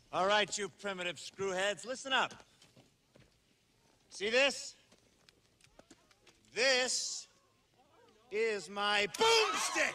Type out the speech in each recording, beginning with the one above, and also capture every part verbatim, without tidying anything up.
All right, you primitive screwheads, listen up. See this? This is my boomstick!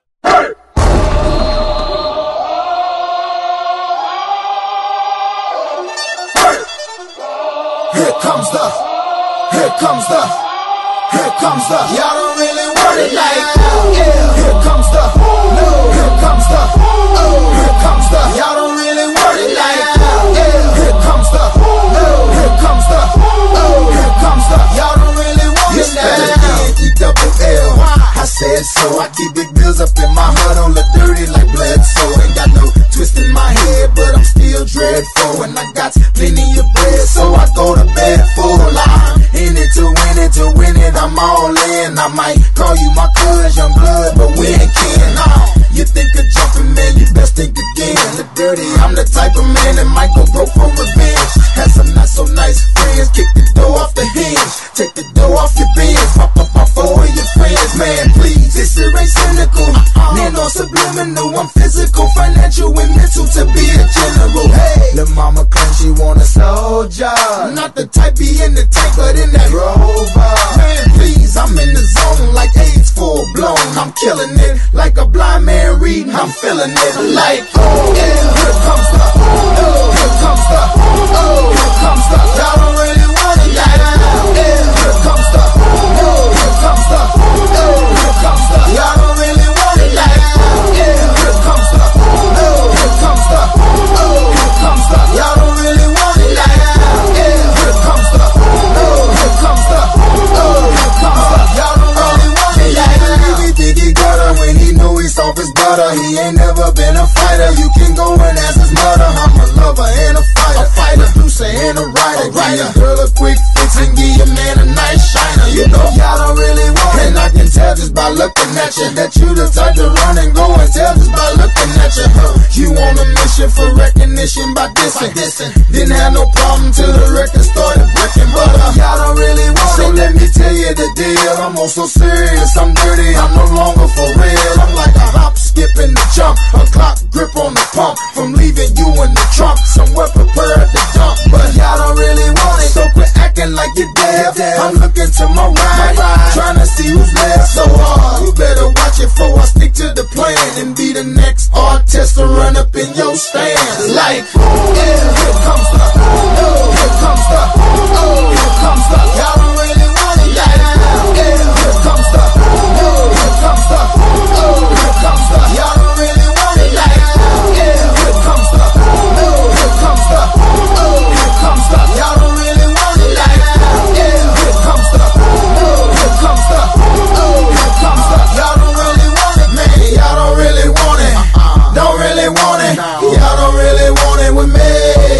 Here comes the, here comes the, here comes the, y'all don't really want it like that. Yeah. Here comes the, no. Here comes the, oh. Here comes the, y'all don't really want it like that. Yeah. Here comes the, no. Here comes the, oh. Here comes the, y'all don't really want it like that. E double L, I said so. I keep big bills up in my heart on the dirty like blood, so ain't got no twist in my head, but I'm still dreadful, and I got plenty of bread, so I go to bed full line. In it to win it, to win it, I'm all in. I might call you my cuz, young blood, but we ain't kin. Nah, you think of jumping, man, you best think again. The dirty, I'm the type of man that might go broke for revenge. Had some not so nice friends, kick the door off the hinge, take the door off your bins, pop up off four of your friends, man, please. This shit ain't cynical, man, no subliminal. I'm physical, financial, and mental to be a general. Hey, the mama claims she want a soldier, not the type be in the tank, but in that Rover. Man, please, I'm in the zone like AIDS full blown. I'm killing it like a blind man reading. I'm feeling it like, oh yeah. Here comes the, oh, here comes the, oh, here comes the. Y'all don't really want it like that. Yeah, here comes the, oh, here comes the, oh, here comes the. Y'all don't really want it like that. Yeah, here comes the, oh, here comes the, oh, here comes the. Y'all don't really want it like that. Yeah, here comes the, oh, here comes the, oh, here comes the. Y'all don't really want it like that. He think he got her when he know he's off his butter. He ain't never been a fighter. You can go and ask his mother. I'm a lover and a fighter, a fighter, producer and a writer. Give your girl a quick fix and give your man a nice shiner. You know y'all don't really want it, and I can tell just by looking at you that you the type to run and go and tell just by looking at you. Huh? You on a mission for recognition by dissing. Didn't have no problem till the record started breaking, but uh, y'all don't really want so it. So let me tell you the deal. I'm also serious. I'm dirty. I'm no longer for real. I'm like a hop, skip, and a jump, a clock grip on the pump. From leaving you in the trunk, somewhere prepared to dump, but y'all don't really want it. So quit acting like you're deaf. I'm looking to my right, trying to see who's left. So hard, you better watch it before I stick to the plan and be the next artist to run up in your stand. Like, yeah, here comes the, oh, here comes the, oh, here comes the. Y'all don't really want it like that. Yeah, here comes the, oh, here comes the, oh, here comes the. Y'all don't really want it like that. Yeah, here comes the, oh, here comes the, oh, here comes the. Y'all don't really want it like that. Yeah, here comes the, oh, here comes the, oh, here comes the. Y'all don't really want it, man. Y'all don't really want it. Don't really want it. Y'all don't really want it with me.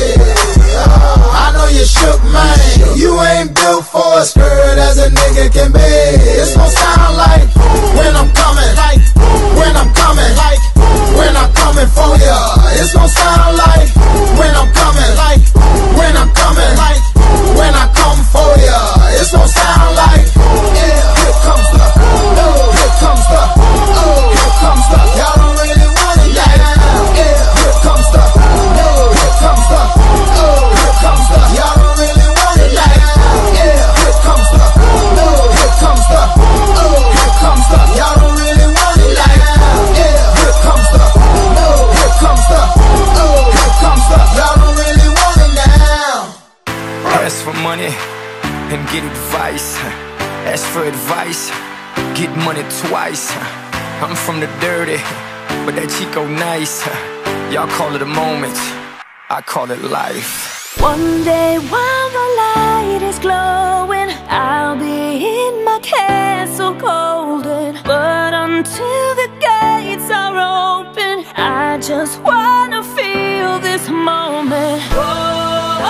I know you shook, man. You ain't built for a skirt as a nigga can be. It's gon' sound like when I'm coming, like when I'm coming, like when I'm coming for ya. It's gon' sound like when I'm coming, like when I'm coming, like when I come for ya. It's gon' sound like, yeah, here comes the, oh, here comes the, oh, here comes the. Y'all don't really want it like that. Yeah, here comes the, oh, here comes the, oh, here comes the. Y'all don't really want it like that. Yeah, here comes the, oh, here comes the, oh, here comes the. Y'all don't really want it like that. Yeah, here comes the, oh, here comes the, oh, here comes the. Y'all don't really want it now. Ask for money and get advice. Ask for advice, get money twice. I'm from the dirty, but that Chico nice. Y'all call it a moment, I call it life. One day while the light is glowing, I'll be in my castle golden. But until the gates are open, I just wanna feel this moment. Oh,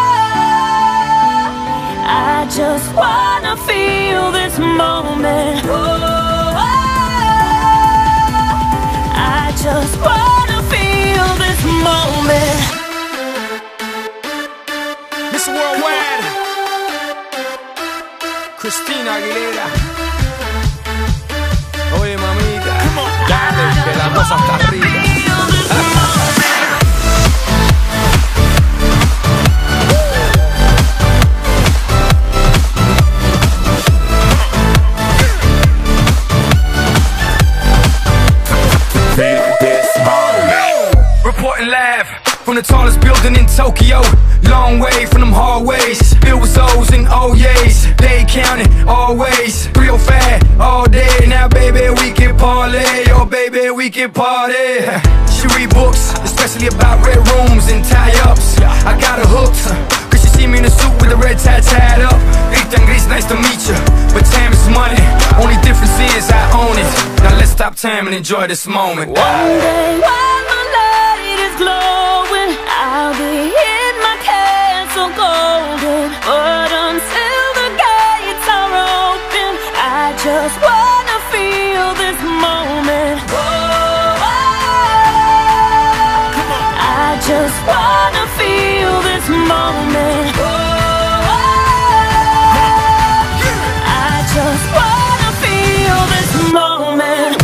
I just wanna feel this moment. Oh, I just wanna feel this moment. Miss Worldwide, Christina Aguilera. Oye mamita, dale, que la cosa está arriba. from the tallest building in Tokyo. Long way from them hallways, filled with O's and O's. They counting always, real fat all day. Now baby we can parlay, oh baby we can party. She read books, especially about red rooms and tie-ups. I got her hooked, cause she see me in a suit with a red tie tied up. Ethan Gris, nice to meet you, but time is money. Only difference is I own it. Now let's stop time and enjoy this moment. One day while my light is glowing, I'll be in my castle golden. But until the gates are open, I just wanna feel this moment. Whoa, I just wanna feel this moment. Whoa, I just wanna feel this moment.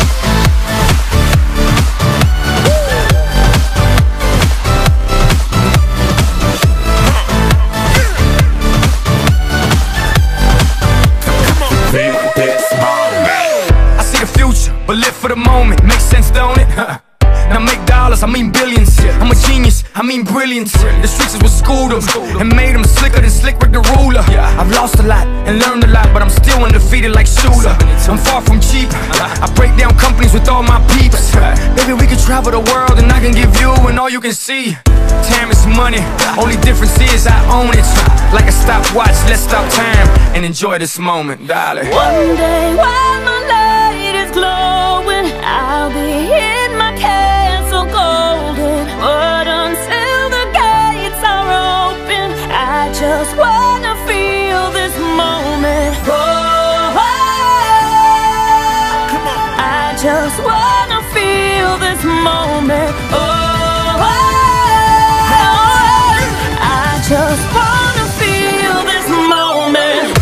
I see the future, but live for the moment. Makes sense, don't it? Now make dollars, I mean billions. I'm a genius, I mean brilliance. The streets is what schooled them and made them slicker than Slick Rick the ruler. I've lost a lot and learned a lot, but I'm still undefeated like Shooter. I'm far from cheap, I break down companies with all my peeps. Baby, we can travel the world and I can give you and all you can see. Time is money, only difference is I own it. Like a stopwatch, let's stop time and enjoy this moment, darling. One day while my light is glowing, I'll be in my castle golden. But until the gates are open, I just wanna feel this moment. Oh, I just wanna feel this moment. Oh, I just wanna feel this moment.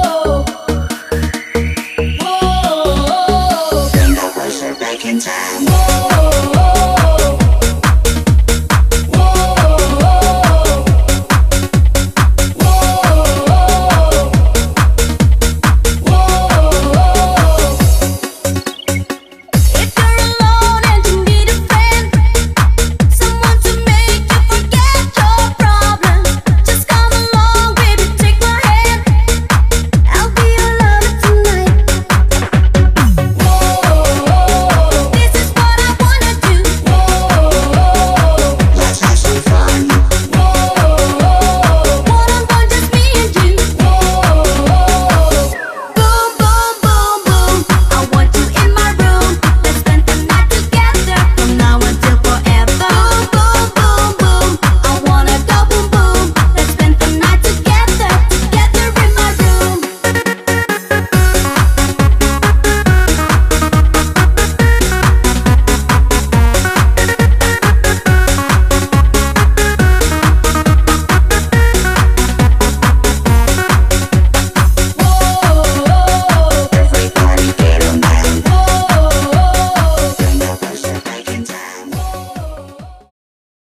Back in time.